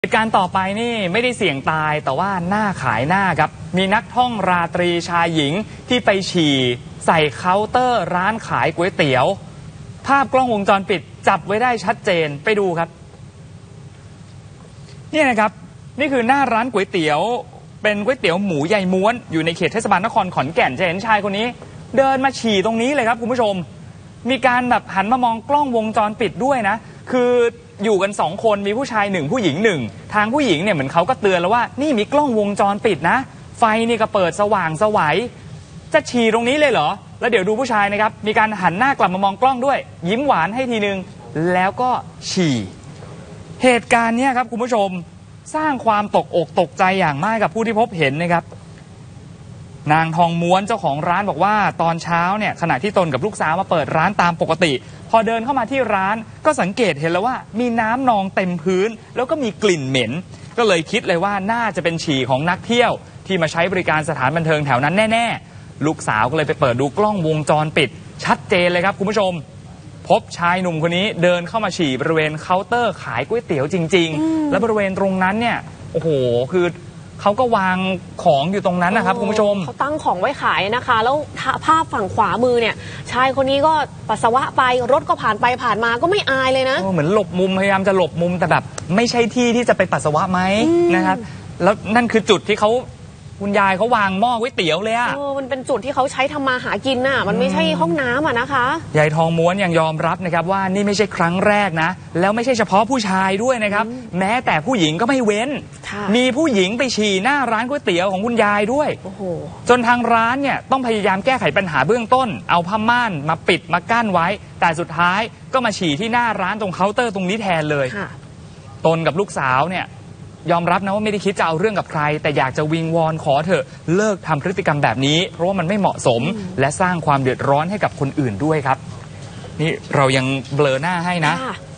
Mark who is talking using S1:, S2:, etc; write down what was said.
S1: เหตุการณ์ต่อไปนี่ไม่ได้เสี่ยงตายแต่ว่าหน้าขายหน้าครับมีนักท่องราตรีชายหญิงที่ไปฉี่ใส่เคาน์เตอร์ร้านขายก๋วยเตี๋ยวภาพกล้องวงจรปิดจับไว้ได้ชัดเจนไปดูครับนี่นะครับนี่คือหน้าร้านก๋วยเตี๋ยวเป็นก๋วยเตี๋ยวหมูใหญ่ม้วนอยู่ในเขตเทศบาลนครขอนแก่นจะเห็นชายคนนี้เดินมาฉี่ตรงนี้เลยครับคุณผู้ชมมีการแบบหันมามองกล้องวงจรปิดด้วยนะคืออยู่กัน2คนมีผู้ชาย1ผู้หญิง1ทางผู้หญิงเนี่ยเหมือนเขาก็เตือนแล้วว่านี่มีกล้องวงจรปิดนะไฟนี่ก็เปิดสว่างสวัยจะฉี่ตรงนี้เลยเหรอแล้วเดี๋ยวดูผู้ชายนะครับมีการหันหน้ากลับมามองกล้องด้วยยิ้มหวานให้ทีนึงแล้วก็ฉี่เหตุการณ์นี้ครับคุณผู้ชมสร้างความตกอกตกใจอย่างมากกับผู้ที่พบเห็นนะครับนางทองม้วนเจ้าของร้านบอกว่าตอนเช้าเนี่ยขณะที่ตนกับลูกสาวมาเปิดร้านตามปกติพอเดินเข้ามาที่ร้านก็สังเกตเห็นแล้วว่ามีน้ำนองเต็มพื้นแล้วก็มีกลิ่นเหม็นก็เลยคิดเลยว่าน่าจะเป็นฉี่ของนักเที่ยวที่มาใช้บริการสถานบันเทิงแถวนั้นแน่ๆลูกสาวก็เลยไปเปิดดูกล้องวงจรปิดชัดเจนเลยครับคุณผู้ชมพบชายหนุ่มคนนี้เดินเข้ามาฉี่บริเวณเคาน์เตอร์ขายก๋วยเตี๋ยวจริงๆและบริเวณตรงนั้นเนี่ยโอ้โหคือเขาก็วางของอยู่ตรงนั้นนะครับคุณผู้ชม
S2: เขาตั้งของไว้ขายนะคะแล้วภาพฝั่งขวามือเนี่ยชายคนนี้ก็ปัสสาวะไปรถก็ผ่านไปผ่านมาก็ไม่อายเลยนะ
S1: เหมือนหลบมุมพยายามจะหลบมุมแต่แบบไม่ใช่ที่ที่จะไปปัสสาวะไหมนะครับแล้วนั่นคือจุดที่เขาคุณยายเขาวางหม้อก๋วยเตี๋ยวเลยอะ
S2: มันเป็นจุดที่เขาใช้ทำมาหากินน่ะมันไม่ใช่ห้องน้ำอะนะคะ
S1: ยายทองม้วนยังยอมรับนะครับว่านี่ไม่ใช่ครั้งแรกนะแล้วไม่ใช่เฉพาะผู้ชายด้วยนะครับแม้แต่ผู้หญิงก็ไม่เว้นมีผู้หญิงไปฉี่หน้าร้านก๋วยเตี๋ยวของคุณยายด้วยจนทางร้านเนี่ยต้องพยายามแก้ไขปัญหาเบื้องต้นเอาผ้าม่านมาปิดมากั้นไว้แต่สุดท้ายก็มาฉี่ที่หน้าร้านตรงเคาน์เตอร์ตรงนี้แทนเลยตนกับลูกสาวเนี่ยยอมรับนะว่าไม่ได้คิดจะเอาเรื่องกับใครแต่อยากจะวิงวอนขอเถอะเลิกทำพฤติกรรมแบบนี้เพราะว่ามันไม่เหมาะสมและสร้างความเดือดร้อนให้กับคนอื่นด้วยครับนี่เรายังเบลอหน้าให้นะ